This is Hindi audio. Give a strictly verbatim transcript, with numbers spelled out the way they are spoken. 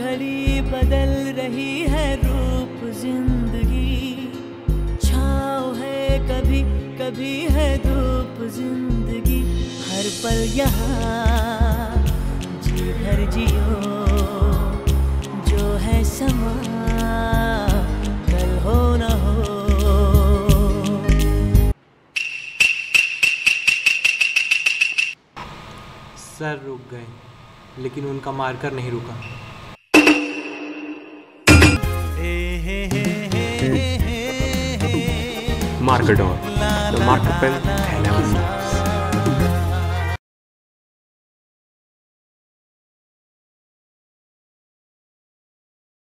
घड़ी बदल रही है रूप जिंदगी, छाँव है कभी कभी है धूप जिंदगी। हर पल यहाँ जी भर जियो, जो है समा कल हो न हो। सर रुक गए, लेकिन उनका मार्कर नहीं रुका। Marker Dawn, the marker pen,